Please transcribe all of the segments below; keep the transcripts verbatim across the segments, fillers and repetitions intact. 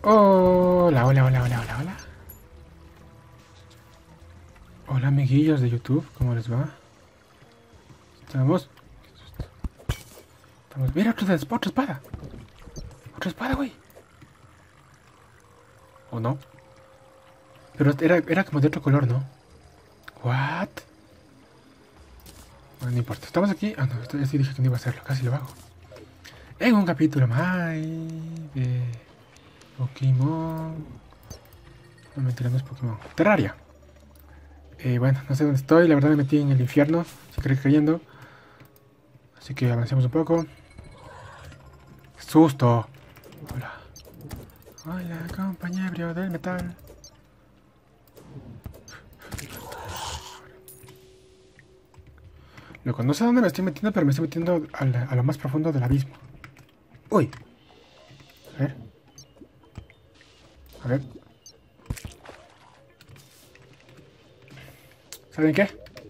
Hola, hola, hola, hola, hola, hola. Hola, amiguillos de YouTube, ¿cómo les va? Estamos... Estamos... Mira, otra, otra espada. Otra espada, güey. ¿O no? Pero era, era como de otro color, ¿no? What? Bueno, no importa. Estamos aquí... Ah, no, esto ya sí dije que no iba a hacerlo. Casi lo hago. En un capítulo más de... Pokémon... No, mentira, no es Pokémon. Terraria. Eh, bueno, no sé dónde estoy. La verdad me metí en el infierno. Si queréis creyendo. Así que avancemos un poco. ¡Susto! Hola. Hola, compañero del metal. Loco, no sé dónde me estoy metiendo, pero me estoy metiendo a, la, a lo más profundo del abismo. ¡Uy! A ver. A ver. ¿Saben qué?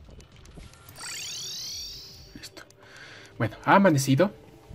Listo. Bueno, ha amanecido.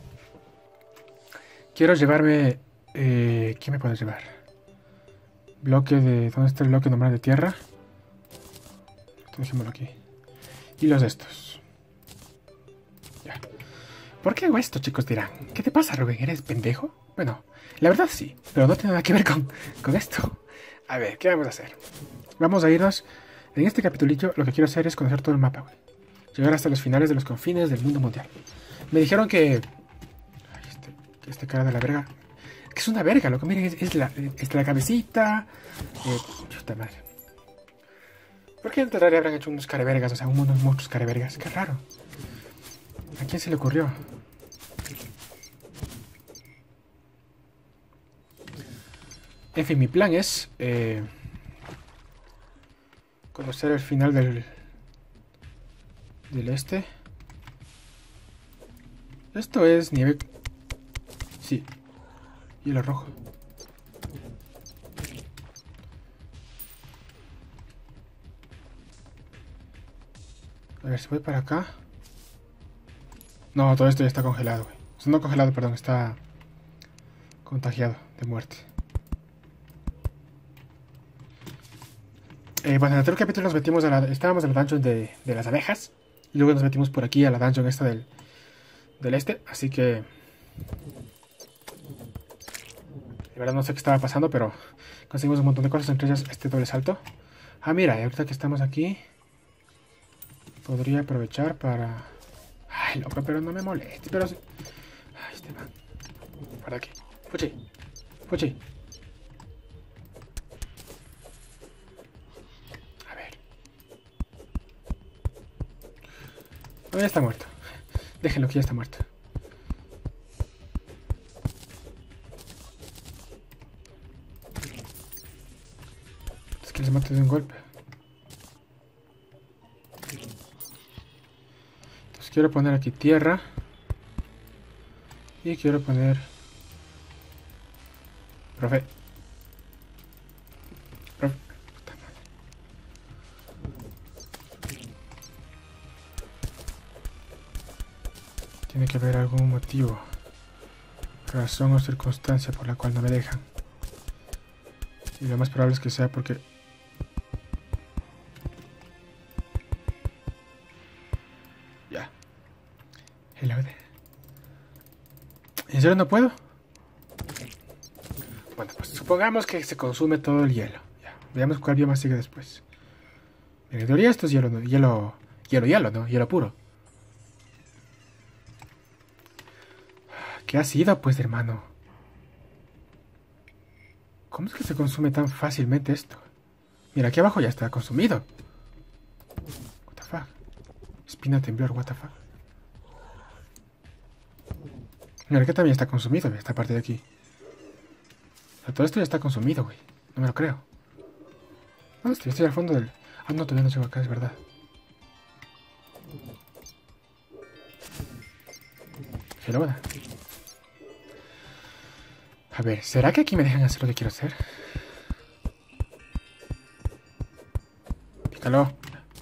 Quiero llevarme... Eh, ¿Qué me puedo llevar? Bloque de... ¿Dónde está el bloque normal de tierra? Dejémoslo aquí. Y los de estos. Ya. ¿Por qué hago esto, chicos? Dirán. ¿Qué te pasa, Rubén? ¿Eres pendejo? Bueno, la verdad sí. Pero no tiene nada que ver con, con esto. A ver, ¿qué vamos a hacer? Vamos a irnos... En este capitulillo lo que quiero hacer es conocer todo el mapa, güey. Llegar hasta los finales de los confines del mundo mundial. Me dijeron que... Ay, este, este cara de la verga. Que es una verga, loco. Miren, es, es, la, es la cabecita. Eh, chuta madre. ¿Por qué en Terraria habrán hecho unos carevergas? O sea, unos muchos carevergas. Qué raro. ¿A quién se le ocurrió? En fin, mi plan es... Eh, conocer el final del... Del este. Esto es nieve... Sí. Hielo rojo. A ver si voy para acá. No, todo esto ya está congelado, güey. O sea, no congelado, perdón, está contagiado de muerte. Eh, bueno, en el anterior capítulo nos metimos a la... Estábamos en la dungeon de, de las abejas. Y luego nos metimos por aquí a la dungeon esta del, del este. Así que... De verdad no sé qué estaba pasando, pero conseguimos un montón de cosas, entre ellas este doble salto. Ah, mira, y ahorita que estamos aquí, podría aprovechar para... Ay, loco, pero no me moleste, pero... sí. Ay, este man. Para aquí. Fuchi. Fuchi. A ver. No, ya está muerto. Déjenlo que ya está muerto. Es que les mato de un golpe. Entonces quiero poner aquí tierra. Y quiero poner... Profe. Profe. Tiene que haber algún motivo, razón o circunstancia por la cual no me dejan. Y lo más probable es que sea porque... Ya. Hello there. ¿En serio no puedo? Bueno, pues supongamos que se consume todo el hielo. Ya. Veamos cuál bioma sigue después. En teoría esto es hielo, ¿no? Hielo... Hielo, hielo, ¿no? Hielo puro. ¿Qué ha sido, pues, hermano? ¿Cómo es que se consume tan fácilmente esto? Mira, aquí abajo ya está consumido. What the fuck. Espina temblor, what the fuck. Mira, que también está consumido, esta parte de aquí. O sea, todo esto ya está consumido, güey. No me lo creo. ¿Dónde estoy? Estoy al fondo del... Ah, no, todavía no llego acá, es verdad. Hello. A ver, ¿será que aquí me dejan hacer lo que quiero hacer? Pícalo.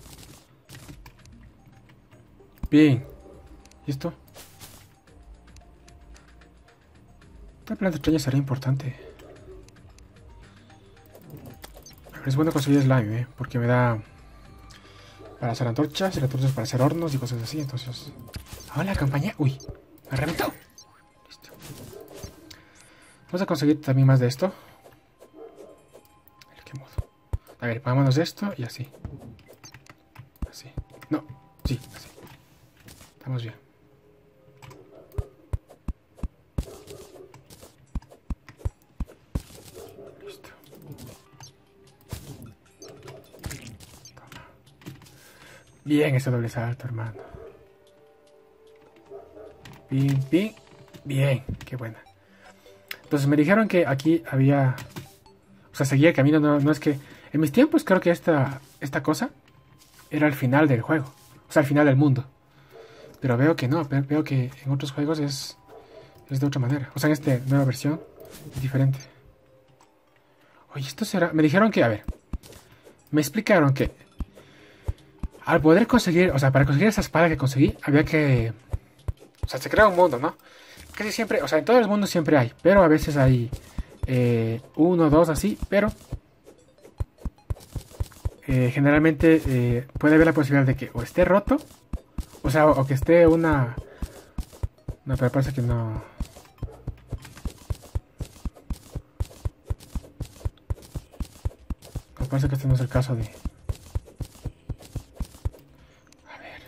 Bien. ¿Y esto? Esta planta extraña será importante. es bueno conseguir slime, ¿eh? Porque me da para hacer antorchas y antorchas para hacer hornos y cosas así. Entonces... ¡Hola, compañía! ¡Uy! ¡Me reventó! Listo. Vamos a conseguir también más de esto. ¿Qué modo? A ver, pongámonos esto y así. Así. No, sí, así. Estamos bien. Listo. Toma. Bien ese doble salto, hermano. Pim, pim. Bien, qué buena. Entonces me dijeron que aquí había... O sea, seguía el camino, no, no es que... En mis tiempos creo que esta, esta cosa era el final del juego. O sea, el final del mundo. Pero veo que no, veo que en otros juegos es, es de otra manera. O sea, en esta nueva versión es diferente. Oye, esto será... Me dijeron que, a ver... Me explicaron que... Al poder conseguir... O sea, para conseguir esa espada que conseguí, había que... O sea, se crea un mundo, ¿no? Casi siempre... O sea, en todo el mundo siempre hay. Pero a veces hay... Eh, uno, dos, así. Pero... Eh, generalmente eh, puede haber la posibilidad de que o esté roto, o sea, o, o que esté una... No, pero parece que no... Me parece que este no es el caso de... A ver...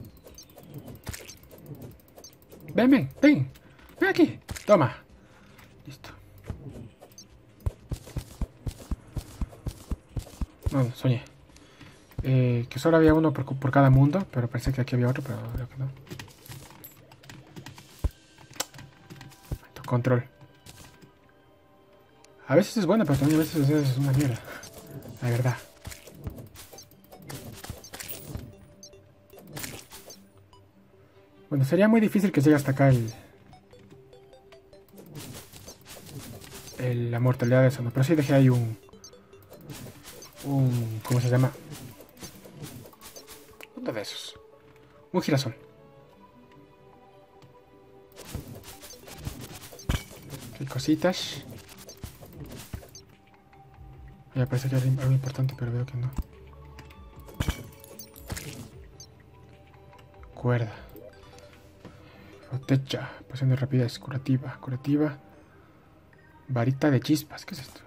Ven, ven, ven. Ven aquí. Toma. Listo. No, no, soñé. Eh, que solo había uno por, por cada mundo, pero parece que aquí había otro, pero creo que no. Control. A veces es bueno, pero también a veces es una mierda. La verdad. Bueno, sería muy difícil que llegue hasta acá el... el la mortalidad de eso, ¿no? Pero sí dejé ahí un... un... ¿cómo se llama? Uno de esos. Un girasol. Hay cositas. Me parece que era algo importante, pero veo que no. Cuerda. Botecha. Pasión de rapidez. Curativa. Curativa. Varita de chispas. ¿Qué es esto?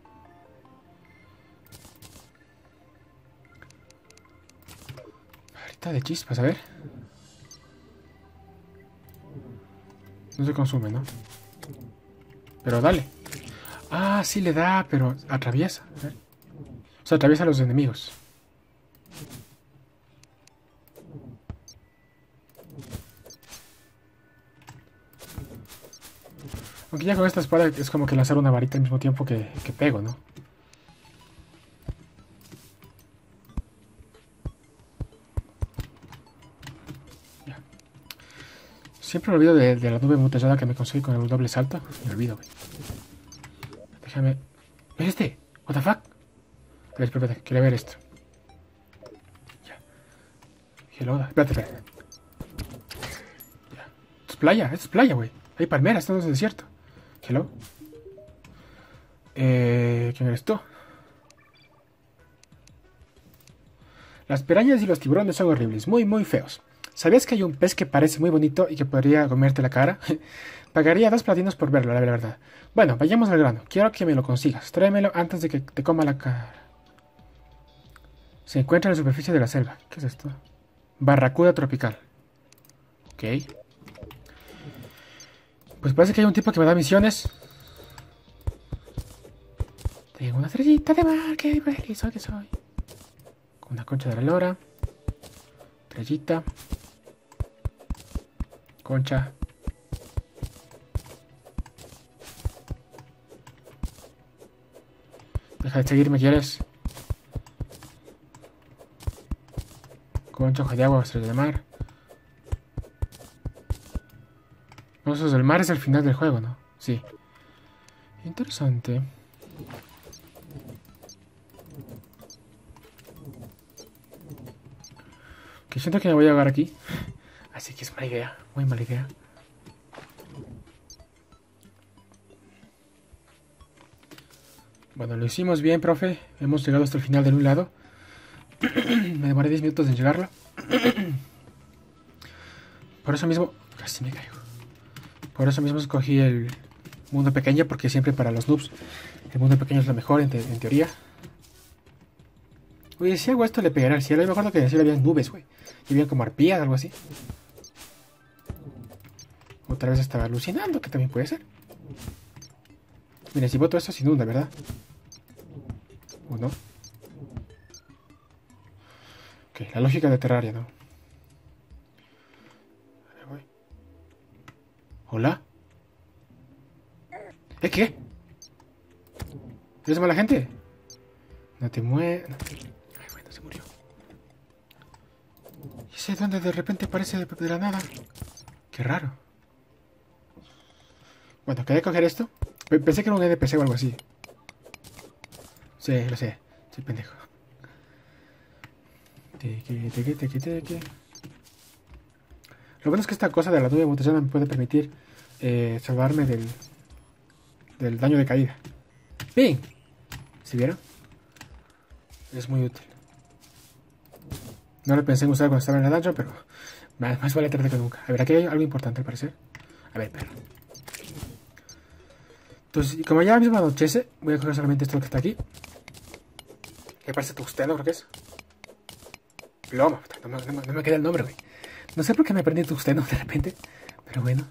Varita de chispas, a ver. No se consume, ¿no? Pero dale. Ah, sí le da, pero atraviesa. A ver. O sea, atraviesa a los enemigos. Aunque ya con esta espada es como que lanzar una varita al mismo tiempo que, que pego, ¿no? Ya. Siempre me olvido de, de la nube mutallada que me conseguí con el doble salto. Me olvido, güey. Déjame... ¿Ves este? ¿What the fuck? A ver, espérate, quiero ver esto. Ya. Hello, espérate, espérate. Ya. Esto es playa, esto es playa, güey. Hay palmeras, esto no es desierto. Hello. Eh, ¿Quién eres tú? Las pirañas y los tiburones son horribles, muy, muy feos. ¿Sabías que hay un pez que parece muy bonito y que podría comerte la cara? Pagaría dos platinos por verlo, la verdad. Bueno, vayamos al grano. Quiero que me lo consigas. Tráemelo antes de que te coma la cara. Se encuentra en la superficie de la selva. ¿Qué es esto? Barracuda tropical. Ok. Pues parece que hay un tipo que me da misiones. Tengo una estrellita de mar, qué feliz soy que soy. Con una concha de la lora. Estrellita. Concha. Deja de seguirme, ¿quieres? Concha, hoja de agua, estrella de mar. Osos del mar es el final del juego, ¿no? Sí. Interesante. Que siento que me voy a ahogar aquí. Así que es mala idea. Muy mala idea. Bueno, lo hicimos bien, profe. Hemos llegado hasta el final de un lado. Me demoré diez minutos en llegarlo. Por eso mismo... Casi me caigo. Por eso mismo escogí el mundo pequeño, porque siempre para los noobs el mundo pequeño es lo mejor en, te en teoría. Oye, si hago esto le pegará al cielo. Yo me acuerdo que en el cielo había nubes, güey. Y había como arpías, algo así. Otra vez estaba alucinando, que también puede ser. Mira, si boto esto se inunda, ¿verdad? ¿O no? Ok, la lógica de Terraria, ¿no? Ahí voy. ¿Hola? ¿Eh, qué? ¿Eres mala gente? No te mueves. No. Ay, bueno, se murió. ¿Y ese donde de repente aparece de, de la nada? Qué raro. Bueno, quería coger esto. Pensé que era un N P C o algo así. Sí, lo sé. Soy pendejo. Teque, teque, teque, teque. Lo bueno es que esta cosa de la nube mutazana me puede permitir eh, salvarme del, del daño de caída. ¡Bien! ¿Sí vieron? Es muy útil. No lo pensé en usar cuando estaba en la dungeon, pero más, más vale tarde que nunca. A ver, aquí hay algo importante al parecer. A ver, perro. Entonces, como ya mismo anochece, voy a coger solamente esto que está aquí. Que parece tungsteno, creo que es. Plomo, no me, no, me, no me queda el nombre, güey. No sé por qué me aprendí tungsteno de repente, pero bueno.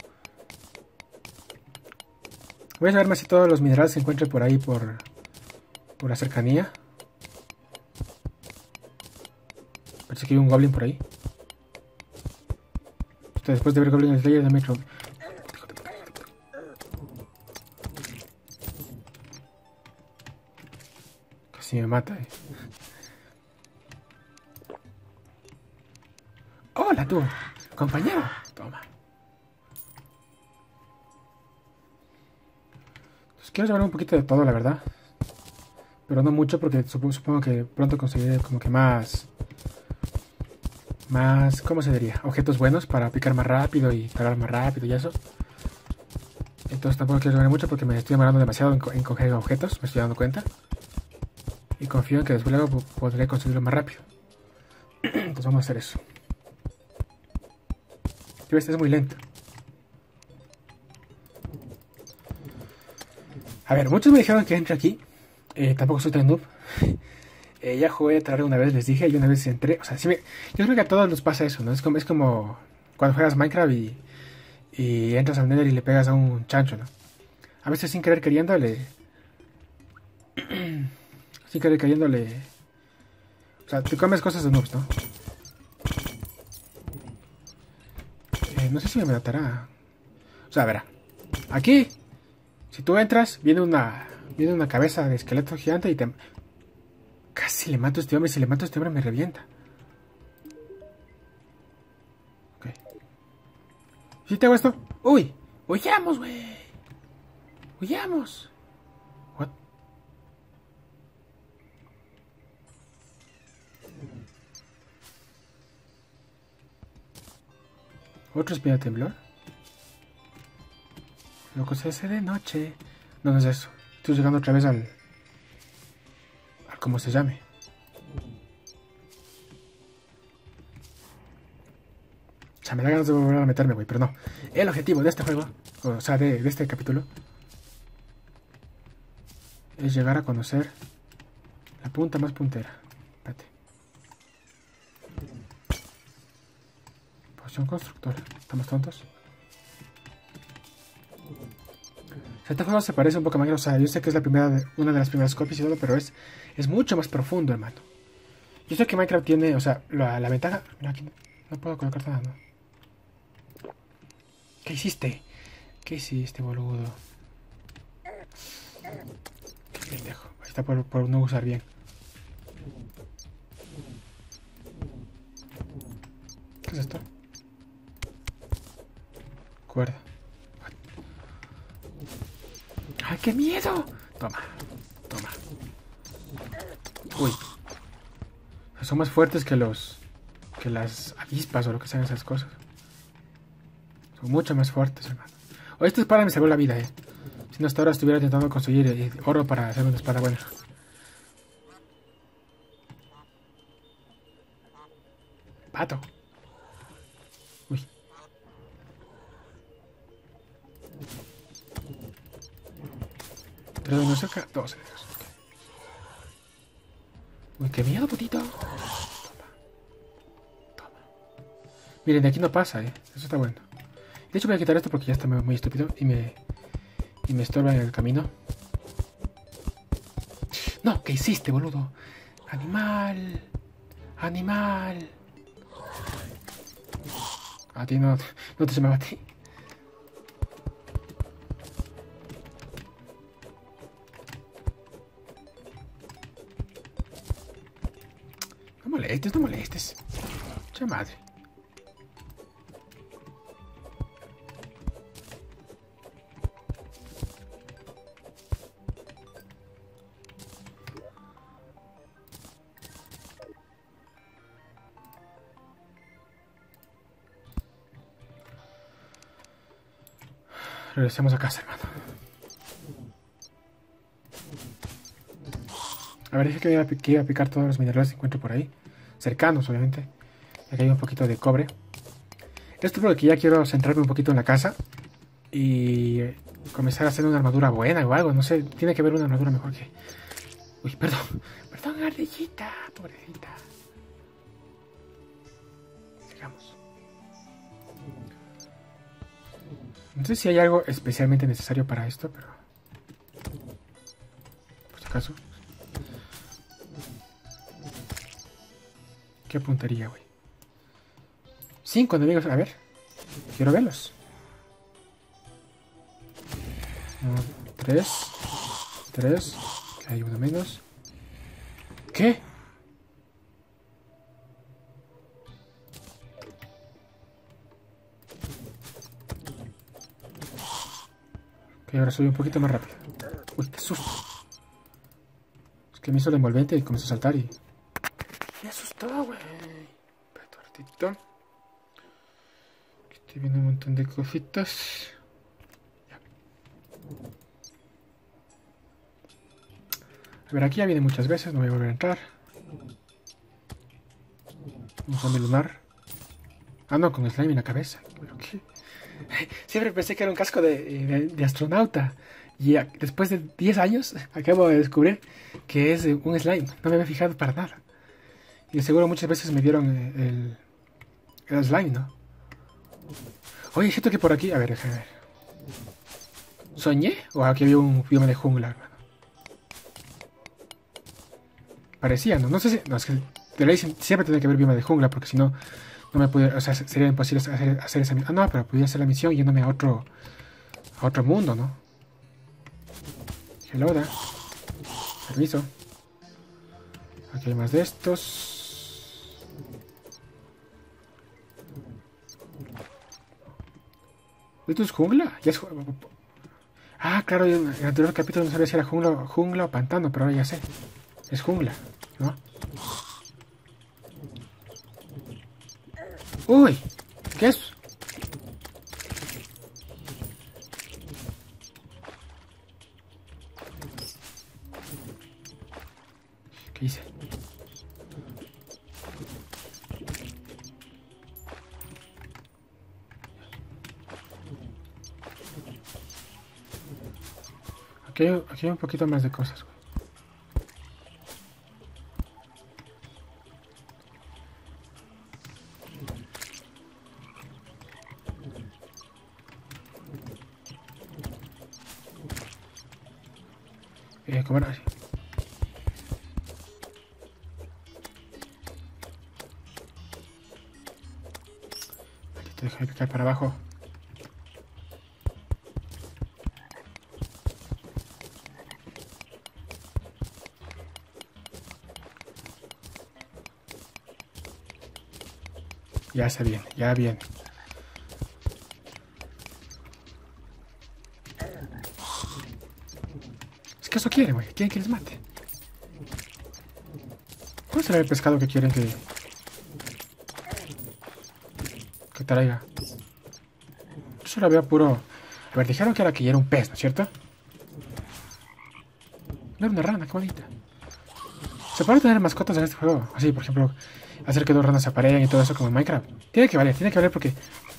Voy a saber si todos los minerales se encuentran por ahí, por, por la cercanía. Parece que hay un goblin por ahí. Después de ver Goblin Slayer, dame otro. Casi me mata, eh. Hola tú, compañero. Toma. Pues quiero llevar un poquito de todo, la verdad. Pero no mucho porque supongo, supongo que pronto conseguiré como que más... Más... ¿Cómo se diría? Objetos buenos para picar más rápido y parar más rápido y eso. Entonces tampoco quiero llevar mucho porque me estoy demorando demasiado en, co en coger objetos. Me estoy dando cuenta. Y confío en que después luego podré conseguirlo más rápido. Entonces vamos a hacer eso. Este es muy lento. A ver, muchos me dijeron que entre aquí. Eh, tampoco soy tan noob. eh, ya jugué Terraria una vez, les dije, y una vez entré. O sea, sí me, yo creo que a todos nos pasa eso, ¿no? Es como, es como cuando juegas Minecraft y, y entras al Nether y le pegas a un chancho, ¿no? A veces sin querer queriendo le... sin querer queriendo le... O sea, te comes cosas de noobs, ¿no? No sé si me matará. O sea, verá. Aquí, si tú entras, viene una viene una cabeza de esqueleto gigante y te... Casi le mato a este hombre. Si le mato a este hombre me revienta. Ok. ¿Sí te hago esto? ¡Uy! ¡Huyamos, güey! ¡Huyamos! ¿What? ¿Otro espía de temblor? Lo que se hace de noche. No, no es eso. Estoy llegando otra vez al... al como se llame. O sea, me da ganas de volver a meterme, güey, pero no. El objetivo de este juego, o sea, de, de este capítulo, es llegar a conocer la punta más puntera. Espérate. Poción constructora. ¿Estamos tontos? Este juego se parece un poco a Minecraft. O sea, yo sé que es la primera de, una de las primeras copias y todo, pero es, es mucho más profundo, hermano. Yo sé que Minecraft tiene, o sea, la, la ventaja... Mira, aquí no, no puedo colocar nada, ¿no? ¿Qué hiciste? ¿Qué hiciste, boludo? Qué pendejo. Ahí está por, por no usar bien. ¿Qué es esto? Cuerda. ¡Ay, qué miedo! Toma, toma. Uy. Son más fuertes que los... que las avispas o lo que sean esas cosas. Son mucho más fuertes, hermano. O esta espada me salvó la vida, eh. Si no, hasta ahora estuviera intentando conseguir eh, oro para hacer una espada buena. Pato. Uy. Tres de uno cerca, dos enemigos. Uy, qué miedo, putito. Toma. Toma. Miren, de aquí no pasa, eh. Eso está bueno. De hecho voy a quitar esto porque ya está muy estúpido y me... Y me estorba en el camino. No, ¿qué hiciste, boludo? Animal. Animal. A ti no, no te se me va a ti. No molestes, no molestes. Che madre. Regresemos a casa, hermano. A ver, dije que iba, a, que iba a picar todos los minerales que encuentro por ahí. Cercanos, obviamente. Aquí hay un poquito de cobre. Esto es porque ya quiero centrarme un poquito en la casa. Y comenzar a hacer una armadura buena o algo. No sé, tiene que haber una armadura mejor que... Uy, perdón. Perdón, ardillita. Pobrecita. Sigamos. No sé si hay algo especialmente necesario para esto, pero... Por si acaso. Qué puntería, güey. Cinco enemigos, a ver. Quiero verlos. Uno, tres. Tres. Hay uno menos. ¿Qué? Ok, ahora soy un poquito más rápido. Uy, qué susto. Es que me hizo la envolvente y comenzó a saltar y... Me asustó, güey. Espérate un ratito. Aquí estoy viendo un montón de cositas. Ya. A ver, aquí ya viene muchas veces. No voy a volver a entrar. Un zombie lunar. Ah, no, con slime en la cabeza. ¿Pero qué? Siempre pensé que era un casco de, de, de astronauta. Y a, después de diez años acabo de descubrir que es un slime. No me había fijado para nada. Y de seguro muchas veces me dieron el, el slime, ¿no? Oye, siento que por aquí... A ver, déjame ver. ¿Soñé? ¿O aquí había un bioma de jungla, hermano? Parecía, ¿no? No sé si... No, es que de ley siempre tiene que haber bioma de jungla, porque si no... No me pudiera... O sea, sería imposible hacer, hacer esa misión. Ah, no, pero podría hacer la misión yéndome a otro... A otro mundo, ¿no? Hello, da. Permiso. Aquí hay más de estos... ¿Esto es jungla? ¿Ya es jungla? Ah, claro, en el anterior capítulo no sabía si era jungla, jungla o pantano, pero ahora ya sé. Es jungla, ¿no? ¡Uy! ¿Qué es? ¿Qué hice? Aquí hay, aquí hay un poquito más de cosas, güey. Eh, ¿cómo era así? Te dejo de picar para abajo. Ya está bien, ya bien. Es que eso quieren, güey. Quieren que les mate. ¿Cuál será el pescado que quieren que... que traiga? Yo solo veo puro... A ver, dijeron que era que ya era un pez, ¿no es cierto? Ver una rana, qué bonita. Se puede tener mascotas en este juego. Así, por ejemplo, hacer que dos ranas se apareen y todo eso como en Minecraft. Tiene que valer, tiene que valer porque...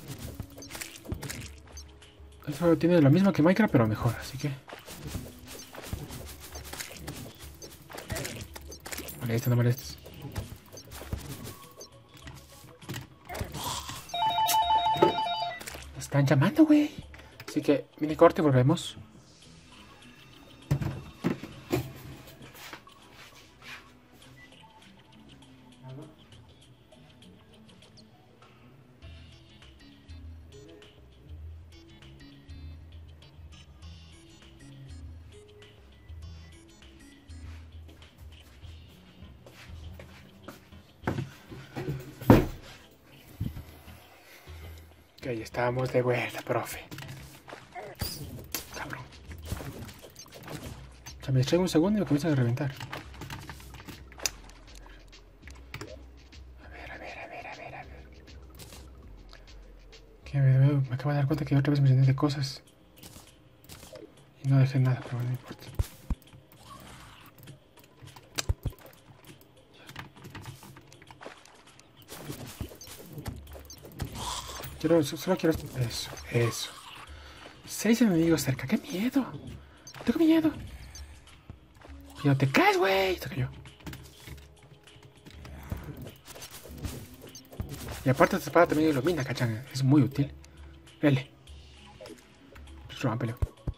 el juego tiene lo mismo que Minecraft, pero mejor, así que... Molestes, no molestes. Me están llamando, güey. Así que, mini corte y volvemos. Ok, estamos de vuelta, profe. Cabrón. O sea, me distraigo un segundo y me comienzan a reventar. A ver, a ver, a ver, a ver, a ver. Que me, me, me acabo de dar cuenta que otra vez me llené de cosas. Y no dejé nada, pero no importa. Quiero, solo quiero... Eso, eso. Seis enemigos cerca. ¡Qué miedo! ¡Tengo miedo! ¡Y no te caes, güey! Se cayó. Y aparte esta espada también ilumina, ¿cachan? Es muy útil. L. Pues rómpelo.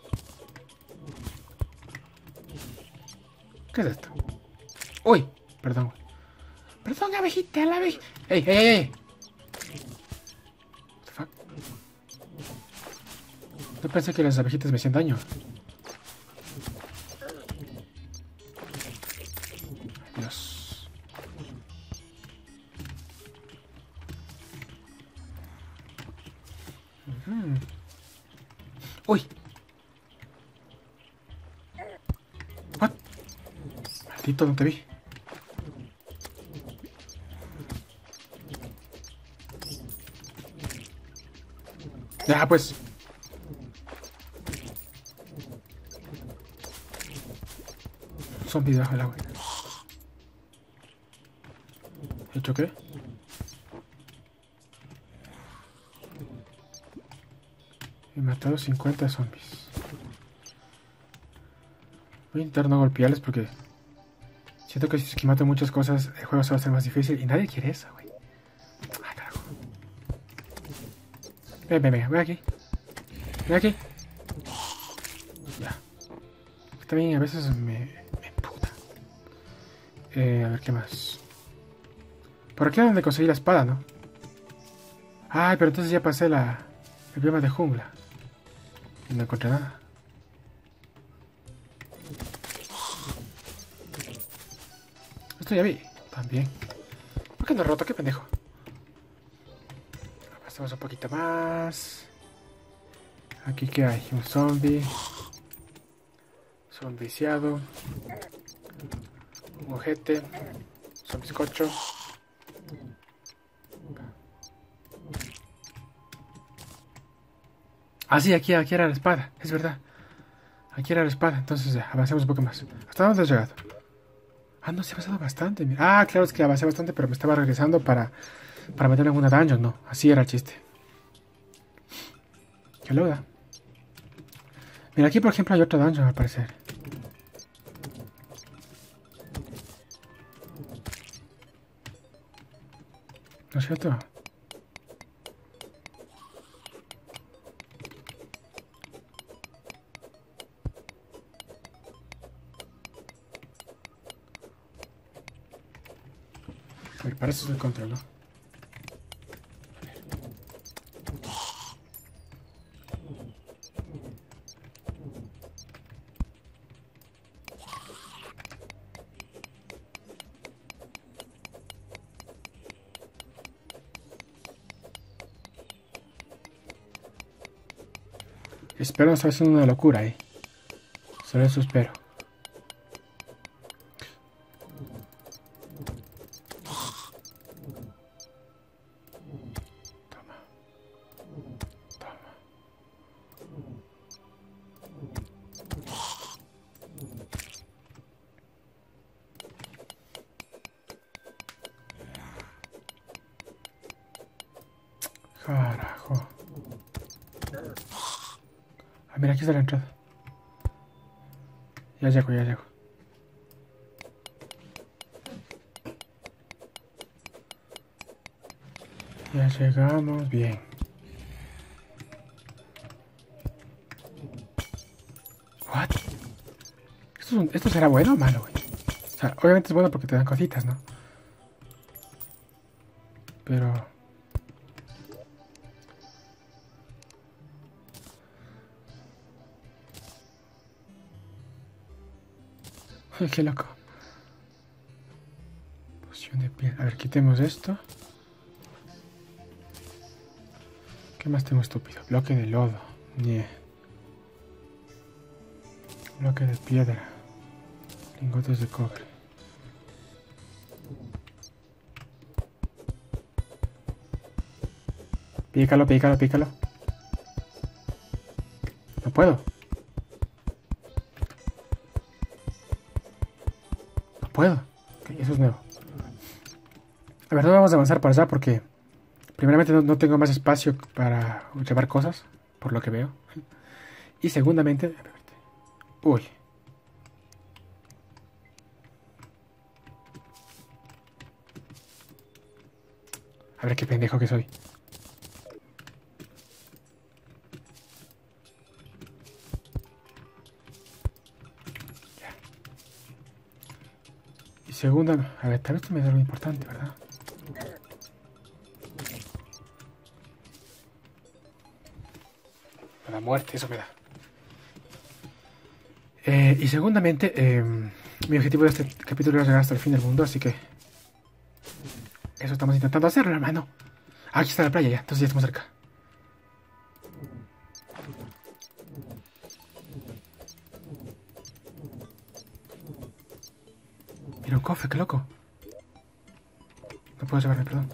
¿Qué es esto? ¡Uy! Perdón, güey. Perdón, abejita, la abejita. ¡Ey, ey, ey! ey. What the fuck? No pensé que las abejitas me hacían daño. Dios. Uh-huh. ¡Uy! ¿What? Maldito, no te vi. Ya, pues. Zombie debajo del agua. ¿Hecho qué? He matado cincuenta zombies. Voy a intentar no golpearles porque siento que si es que mato muchas cosas el juego se va a hacer más difícil y nadie quiere eso, güey. Ay, carajo. Ven, ven, ven, ven aquí. Ven aquí. Ya. También a veces me, me emputa. Eh, a ver, ¿qué más? Por aquí es donde conseguí la espada, ¿no? Ay, pero entonces ya pasé la, el bioma de jungla. Y no encontré nada. Esto ya vi. También. ¿Por qué no he roto? ¿Qué pendejo? Pasamos un poquito más. Aquí, ¿qué hay? Un zombie. Zombiciado. Un ojete. Zombiscocho. Ah, sí, aquí, aquí era la espada. Es verdad. Aquí era la espada. Entonces ya, avancemos un poco más. ¿Hasta dónde has llegado? Ah, no, se ha avanzado bastante. Mira. Ah, claro, es que avancé bastante, pero me estaba regresando para, para meterme en una dungeon. No, así era el chiste. Qué loda. Mira, aquí por ejemplo hay otra dungeon al parecer. ¿No es cierto? A ver, para eso es el control, ¿no? Espero no estar haciendo una locura ahí. Solo eso espero. Toma. Toma. Carajo. Ah, mira, aquí está la entrada. Ya llego, ya llego. Ya llegamos, bien. What? ¿Esto, es un- ¿Esto será bueno o malo, güey? O sea, obviamente es bueno porque te dan cositas, ¿no? Pero... Ay, qué loco. Poción de piel. A ver, quitemos esto. ¿Qué más tengo estúpido? Bloque de lodo. Yeah. Bloque de piedra. Lingotes de cobre. Pícalo, pícalo, pícalo. No puedo. No puedo. Ok, eso es nuevo. A ver, no vamos a avanzar para allá porque... Primeramente no, no tengo más espacio para llevar cosas, por lo que veo. Y segundamente... Uy. A ver qué pendejo que soy. Ya. Y segunda... A ver, tal vez esto me da algo importante, ¿verdad? La muerte, eso me da. Eh, y segundamente, eh, mi objetivo de este capítulo es llegar hasta el fin del mundo, así que... Eso estamos intentando hacerlo, hermano. Ah, aquí está la playa ya, entonces ya estamos cerca. Mira un cofre, qué loco. No puedo llevarme, perdón.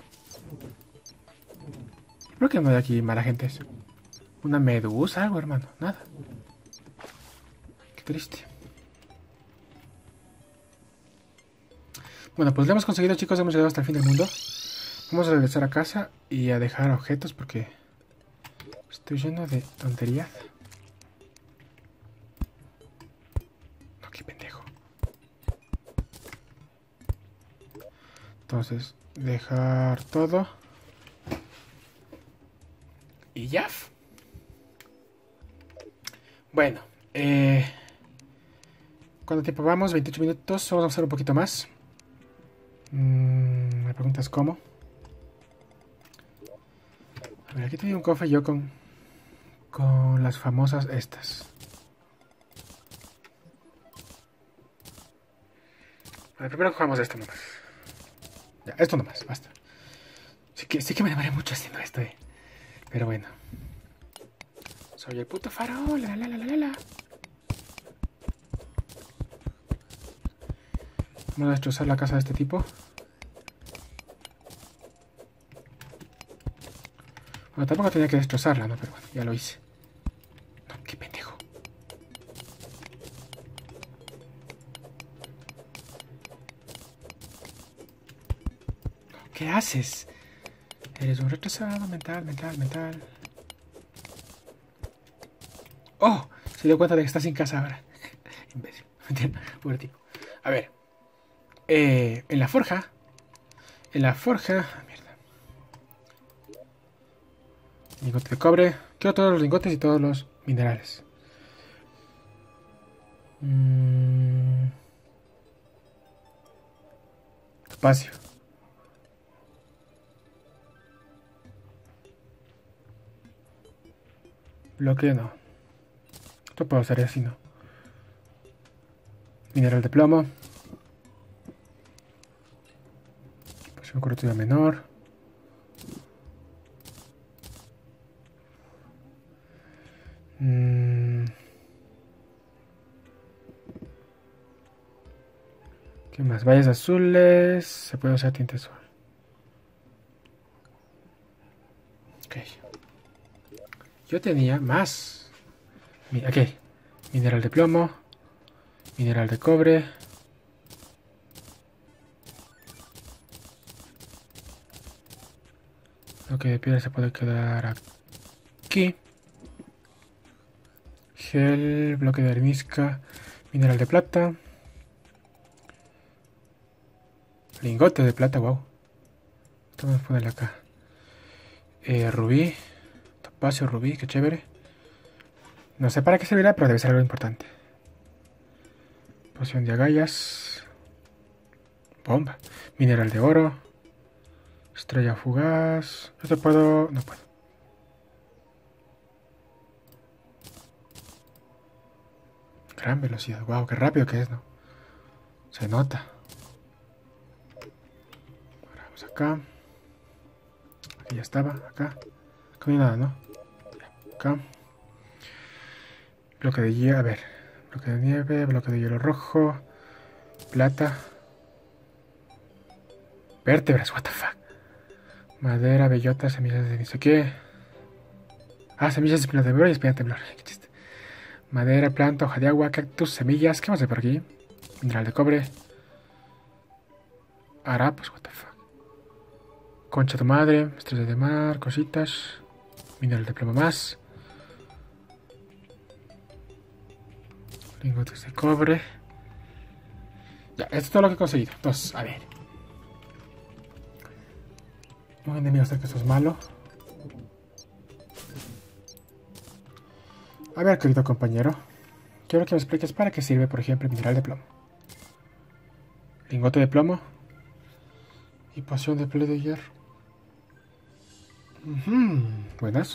¿Por qué no hay aquí mala gente? ¿Una medusa, algo, hermano? Nada. Qué triste. Bueno, pues lo hemos conseguido, chicos. Hemos llegado hasta el fin del mundo. Vamos a regresar a casa y a dejar objetos porque estoy lleno de tonterías. No, qué pendejo. Entonces, dejar todo. Y ya. Bueno, eh... ¿cuánto tiempo vamos? veintiocho minutos. Vamos a hacer un poquito más. Mm, me preguntas cómo. A ver, aquí tenía un cofre yo con... Con las famosas estas. Vale, primero jugamos esto nomás. Ya, esto nomás, basta. Sí que, sí que me demoré mucho haciendo esto, eh. Pero bueno. Soy el puto farol, la la la la la la. Vamos a destrozar la casa de este tipo. Bueno, tampoco tenía que destrozarla, ¿no? Pero bueno, ya lo hice. No, qué pendejo. ¿Qué haces? Eres un retrasado mental, mental, mental. ¡Oh! Se dio cuenta de que está sin casa ahora. Imbécil. Pobre tipo. A ver. Eh, en la forja. En la forja. Ah, mierda. Lingote de cobre. Quiero todos los lingotes y todos los minerales. Mm. Espacio. Bloque no. Esto puedo hacer así, ¿no? Mineral de plomo. Poción curativa menor. Mm. ¿Qué más? Valles azules. Se puede usar tinte azul. Ok. Yo tenía más. Ok. Mineral de plomo. Mineral de cobre. Bloque de piedra se puede quedar aquí. Gel, bloque de arenisca, mineral de plata. Lingote de plata, wow. Esto vamos a ponerle acá. Eh, rubí. Topacio, rubí, qué chévere. No sé para qué servirá, pero debe ser algo importante. Poción de agallas. Bomba. Mineral de oro. Estrella fugaz. Esto puedo... no puedo. Gran velocidad. Wow, qué rápido que es, ¿no? Se nota. Ahora vamos acá. Aquí ya estaba. Acá. Acá no hay nada, ¿no? Acá. Bloque de hielo. A ver. Bloque de nieve. Bloque de hielo rojo. Plata. Vértebras. What the fuck. Madera, bellota, semillas de no sé qué. Ah, semillas de espina de temblor y espina de temblor. Qué chiste. Madera, planta, hoja de agua, cactus, semillas. ¿Qué más hay por aquí? Mineral de cobre. Harapos, what the fuck. Concha de madre, estrella de mar, cositas. Mineral de plomo más. Lingotes de cobre. Ya, esto es todo lo que he conseguido. Entonces, a ver. Un enemigo sé que esto es malo. A ver, querido compañero. Quiero que me expliques para qué sirve, por ejemplo, el mineral de plomo. Lingote de plomo. Y poción de play de hierro. Uh-huh. Buenas.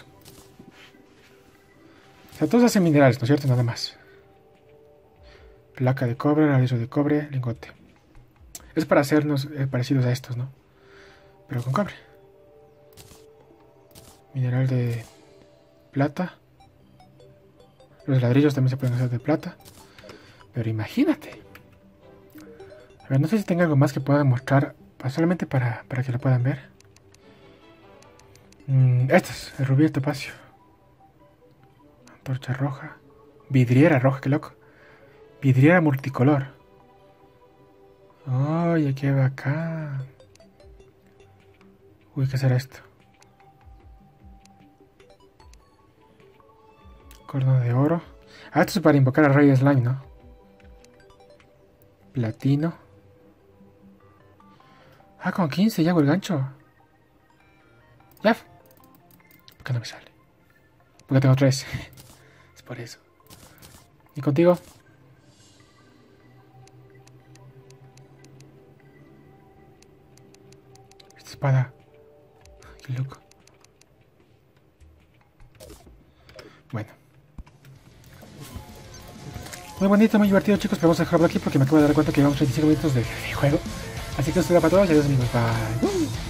O sea, todos hacen minerales, ¿no es cierto? Nada más. Placa de cobre, anillo de cobre, lingote. Es para hacernos eh, parecidos a estos, ¿no? Pero con cobre. Mineral de plata. Los ladrillos también se pueden hacer de plata. Pero imagínate. A ver, no sé si tenga algo más que pueda mostrar. Solamente para, para que lo puedan ver. Mm, este es el rubí topacio. Antorcha roja. Vidriera roja, qué loco. Vidriera multicolor. Oye, qué bacán. Uy, ¿qué será esto? Corno de oro. Ah, esto es para invocar al rey slime, ¿no? Platino. Ah, con quince ya hago el gancho. Ya. ¿Por qué no me sale? Porque tengo tres. Es por eso. ¿Y contigo? Esta espada. Qué loco. Bueno. Muy bonito, muy divertido, chicos, pero vamos a dejarlo aquí porque me acabo de dar cuenta que llevamos treinta y cinco minutos de juego. Así que esto era para todos y adiós, amigos. Bye.